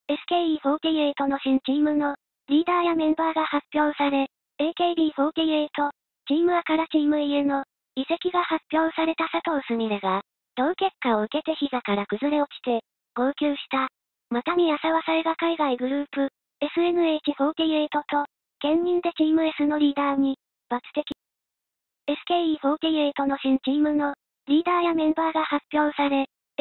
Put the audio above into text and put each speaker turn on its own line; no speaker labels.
SKE48 の新チームのリーダーやメンバーが発表され、AKB48、チーム A からチーム E への移籍が発表された佐藤すみれが、同結果を受けて膝から崩れ落ちて、号泣した。また宮沢沙絵が海外グループ、SNH48 と、兼任でチーム S のリーダーに、抜擢。SKE48 の新チームのリーダーやメンバーが発表され、